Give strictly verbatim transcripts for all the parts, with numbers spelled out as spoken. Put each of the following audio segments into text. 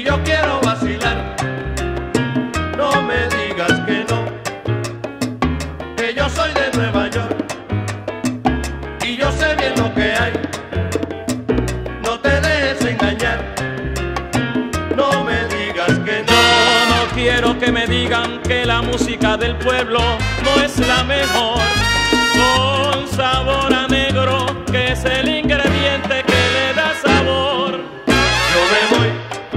yo quiero vacilar. No me digas que no, que yo soy de Nueva York y yo sé bien lo que hay. No te dejes engañar, no me digas que no. Yo no quiero que me digan que la música del pueblo no es la mejor, con sabor a negro, que es el ingrediente que le da sabor. Yo me voy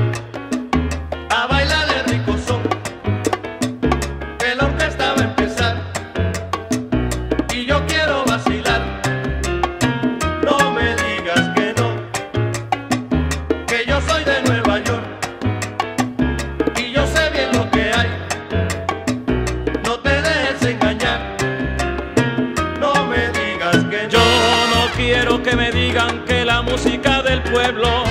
a bailar el rico son, que la orquesta va a empezar y yo quiero vacilar. No me digas que no, que yo soy de Nueva York y yo sé bien lo que hay. No te dejes engañar, no me digas que no. Yo no quiero que me digan que la música del pueblo